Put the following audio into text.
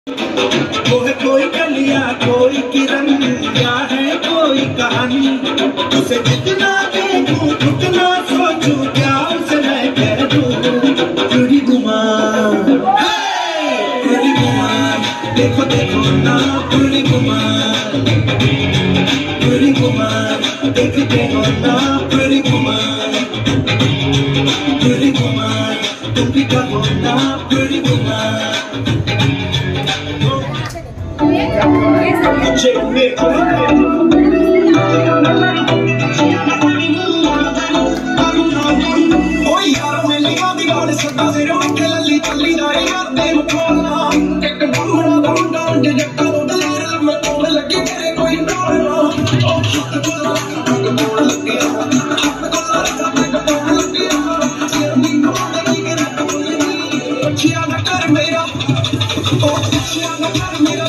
वो है कोई कलिया कोई किरण, क्या है कोई कहानी, उसे जितना देखूं उतना सोचूं, क्या उसे मैं कह दूं। पूरी गुमान, पूरी गुमान, देखो देखो ना पूरी गुमान, पूरी गुमान, देखते हो ना पूरी गुमान, पूरी गुमान, तुम भी कहो ना पूरी गुमान। मेरा